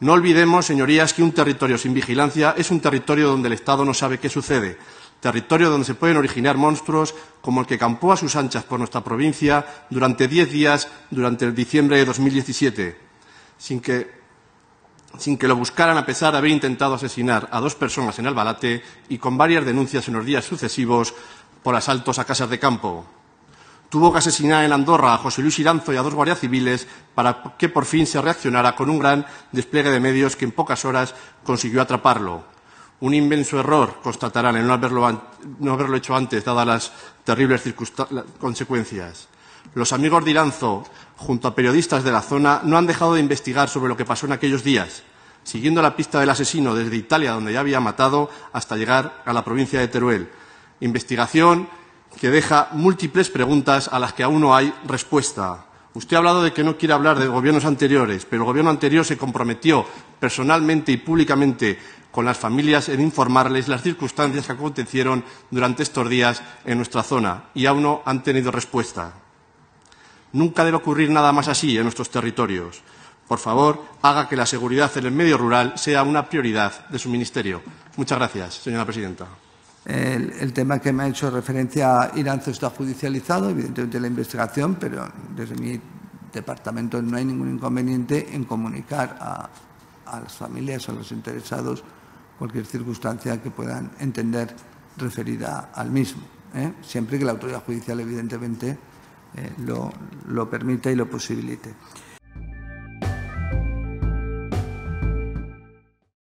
No olvidemos, señorías, que un territorio sin vigilancia es un territorio donde el Estado no sabe qué sucede, territorio donde se pueden originar monstruos como el que campó a sus anchas por nuestra provincia durante 10 días durante el diciembre de 2017, sin que lo buscaran a pesar de haber intentado asesinar a 2 personas en Albalate y con varias denuncias en los días sucesivos por asaltos a casas de campo. Tuvo que asesinar en Andorra a José Luis Iranzo y a 2 guardias civiles para que por fin se reaccionara con un gran despliegue de medios que en pocas horas consiguió atraparlo. Un inmenso error, constatarán, en no haberlo hecho antes, dadas las terribles consecuencias. Los amigos de Iranzo, junto a periodistas de la zona, no han dejado de investigar sobre lo que pasó en aquellos días, siguiendo la pista del asesino desde Italia, donde ya había matado, hasta llegar a la provincia de Teruel. Investigación que deja múltiples preguntas a las que aún no hay respuesta. Usted ha hablado de que no quiere hablar de gobiernos anteriores, pero el Gobierno anterior se comprometió personalmente y públicamente con las familias en informarles las circunstancias que acontecieron durante estos días en nuestra zona y aún no han tenido respuesta. Nunca debe ocurrir nada más así en nuestros territorios. Por favor, haga que la seguridad en el medio rural sea una prioridad de su ministerio. Muchas gracias, señora presidenta. El tema que me ha hecho referencia a Iranzo está judicializado, evidentemente la investigación, pero desde mi departamento no hay ningún inconveniente en comunicar a las familias, a los interesados, cualquier circunstancia que puedan entender referida al mismo, siempre que la autoridad judicial, evidentemente, lo permita y lo posibilite.